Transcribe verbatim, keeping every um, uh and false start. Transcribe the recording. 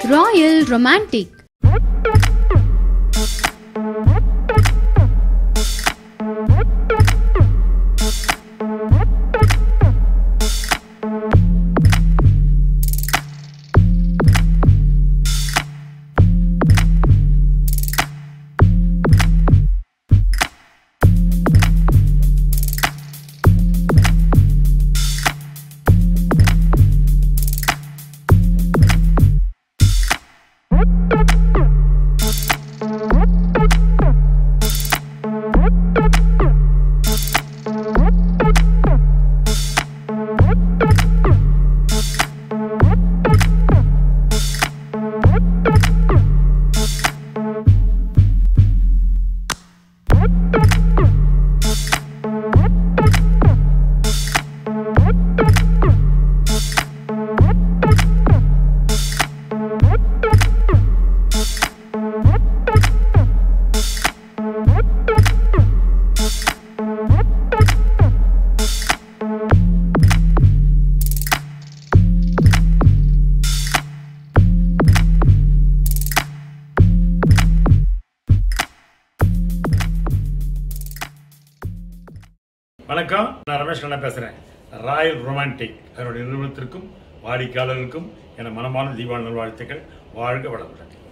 Royal Romantic. வணக்கம், நான் ரமேஷ் கண்ணா பேசுறேன். ராயல் ரொமான்டிக் அதனுடைய நிறுவனத்திற்கும் வாடிக்கையாளர்களுக்கும் என மனமான தீபாவளி நல்வாழ்த்துக்கள். வாழ்க வளமுடன்.